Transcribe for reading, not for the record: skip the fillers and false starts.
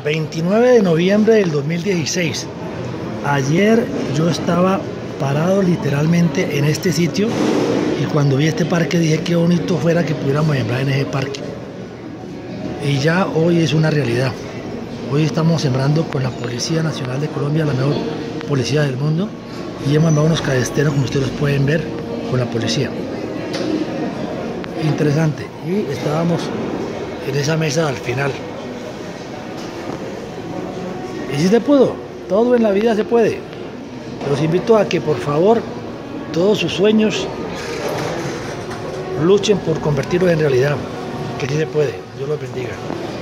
29 de noviembre del 2016. Ayer yo estaba parado literalmente en este sitio y cuando vi este parque dije qué bonito fuera que pudiéramos sembrar en ese parque. Y ya hoy es una realidad. Hoy estamos sembrando con la Policía Nacional de Colombia, la mejor policía del mundo, y hemos mandado unos cadesteros, como ustedes pueden ver, con la policía. Interesante. Y estábamos en esa mesa al final. Y si se pudo, todo en la vida se puede. Los invito a que por favor todos sus sueños luchen por convertirlos en realidad, que sí se puede. Dios los bendiga.